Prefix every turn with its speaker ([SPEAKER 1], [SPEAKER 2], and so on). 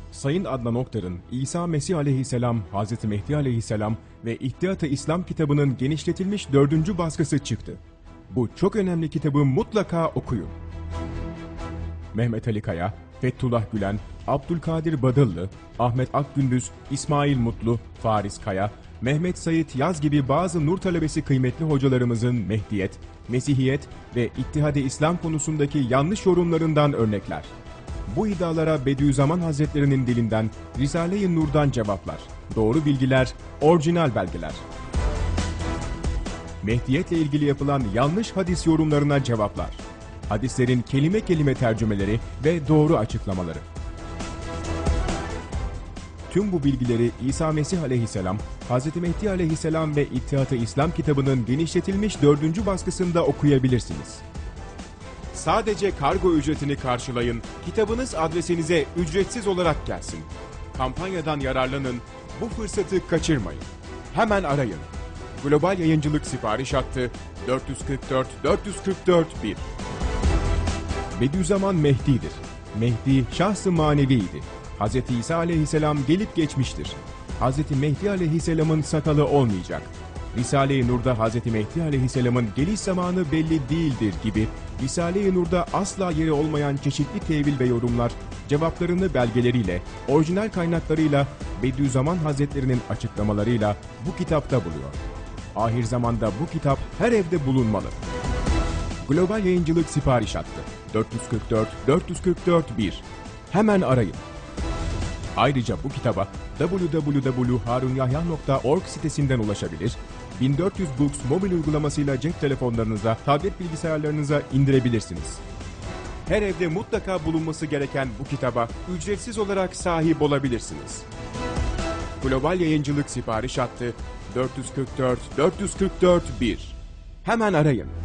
[SPEAKER 1] Sayın Adnan Oktar'ın İsa Mesih Aleyhisselam, Hazreti Mehdi Aleyhisselam ve İttihat-ı İslam kitabının genişletilmiş 4. baskısı çıktı. Bu çok önemli kitabı mutlaka okuyun. Mehmet Ali Kaya, Fethullah Gülen, Abdülkadir Badıllı, Ahmet Akgündüz, İsmail Mutlu, Faris Kaya, Mehmet Sait Yaz gibi bazı nur talebesi kıymetli hocalarımızın Mehdiyet, Mesihiyet ve İttihad-ı İslam konusundaki yanlış yorumlarından örnekler. Bu iddialara Bediüzzaman Hazretlerinin dilinden, Risale-i Nur'dan cevaplar, doğru bilgiler, orijinal belgeler. Mehdiyetle ilgili yapılan yanlış hadis yorumlarına cevaplar. Hadislerin kelime kelime tercümeleri ve doğru açıklamaları. Tüm bu bilgileri İsa Mesih Aleyhisselam, Hazreti Mehdi Aleyhisselam ve İttihat-ı İslam kitabının genişletilmiş 4. baskısında okuyabilirsiniz. Sadece kargo ücretini karşılayın, kitabınız adresinize ücretsiz olarak gelsin. Kampanyadan yararlanın, bu fırsatı kaçırmayın. Hemen arayın. Global Yayıncılık Sipariş Hattı 444 444 1. Bediüzzaman Mehdi'dir. Mehdi şahs-ı maneviydi. Hz. İsa Aleyhisselam gelip geçmiştir. Hz. Mehdi Aleyhisselam'ın sakalı olmayacak. Risale-i Nur'da Hz. Mehdi Aleyhisselam'ın geliş zamanı belli değildir gibi Risale-i Nur'da asla yeri olmayan çeşitli tevil ve yorumlar cevaplarını belgeleriyle, orijinal kaynaklarıyla, Bediüzzaman Hazretlerinin açıklamalarıyla bu kitapta buluyor. Ahir zamanda bu kitap her evde bulunmalı. Global Yayıncılık Sipariş Hattı 444 444 1. Hemen arayın. Ayrıca bu kitaba www.harunyahya.org sitesinden ulaşabilir, 1400 Books mobil uygulamasıyla cep telefonlarınıza, tablet bilgisayarlarınıza indirebilirsiniz. Her evde mutlaka bulunması gereken bu kitaba ücretsiz olarak sahip olabilirsiniz. Global Yayıncılık Sipariş Hattı 444 444 1. Hemen arayın.